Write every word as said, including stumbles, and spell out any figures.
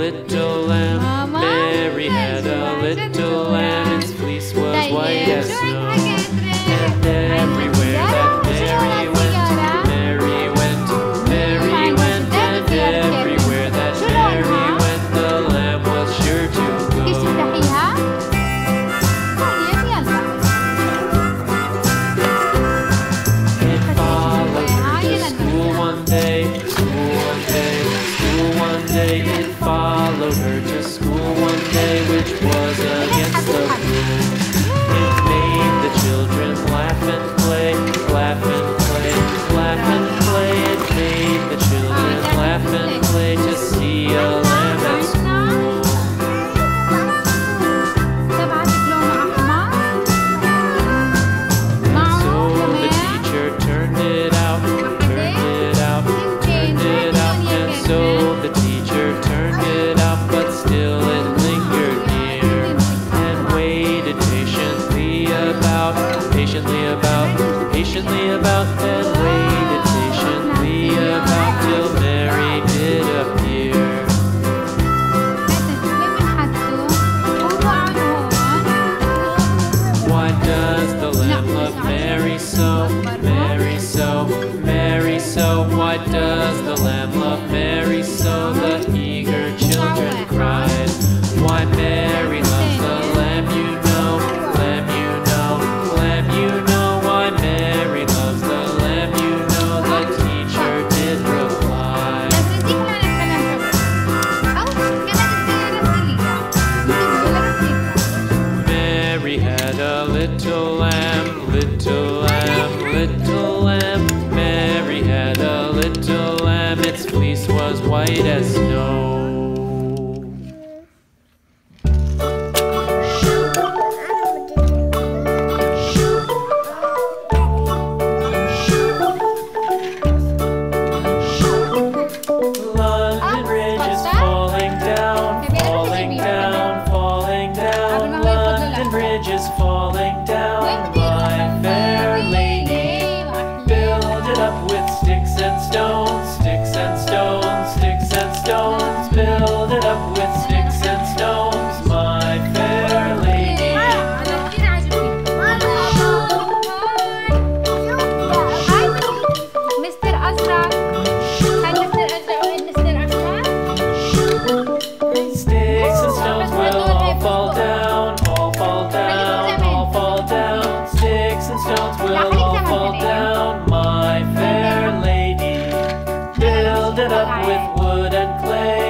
little lamb. Mary had a little lamb. Its fleece was white as snow. And everywhere that Mary went, Mary went, Mary went, and everywhere that Mary went, the lamb was sure to go. It followed her to school one day, school one day, school one day. It followed her to school one day, which was against the rules. It made the children laugh and play, laugh and play, laugh and play. It made the children laugh and play to see a lamb at school. And so the teacher turned it out, turned it out, turned it out. And so the teacher turned it out, but still it lingered near and waited patiently about, patiently about, patiently about, and waited patiently about till Mary did appear. Why does the lamb love Mary so, Mary so, Mary so? Why does the lamb love Mary so? The eager children cried. Why Mary loves the lamb, you know, lamb, you know, lamb, you know. Why Mary loves the lamb, you know, the teacher did reply. Mary had a little lamb, little lamb, little lamb. Mary had a little lamb. Its fleece was white as snow. London Bridge is falling down, falling down, falling down. London Bridge is falling down, my fair lady. Build it up with sticks and stones, sticks and stones, sticks and stones. Build it up with sticks and stones, my fair lady. مستر أزرق. هل مستر أزرق وين مستر أحمر؟ Sticks and stones will all fall down, all fall down, all fall down. Sticks and stones will all fall down, my fair lady. Build it up with wood and clay,